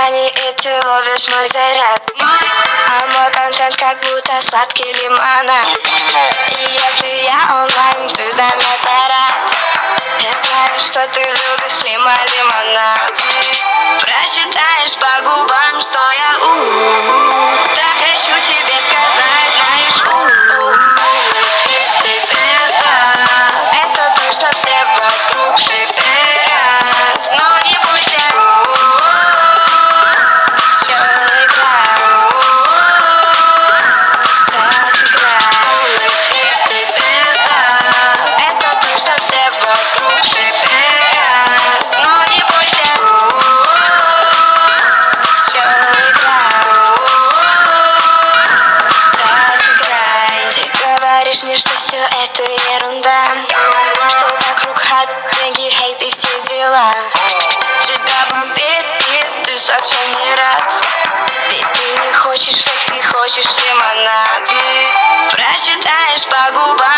грани, и ты ловишь мой заряд. А мой контент как будто сладкий лимонад. И если я онлайн, ты заметно рад. Я знаю, что ты любишь лимонад. Прочитаешь по губам, что я так хочу тебе сказать, знаешь, ты звезда. Это то, что все вокруг шиперят. Но не бойся, все играет. Так играет. Ты звезда. Это то, что все вокруг шиперят. Но не бойся, все играет. Так играет. Ты говоришь мне, что все это ерунда, что вокруг хат, деньги, хейт и все дела. Тебя бомбит, и ты совсем не рад. Ведь ты не хочешь фейк, ты хочешь лимонад. Прочитаешь по губам,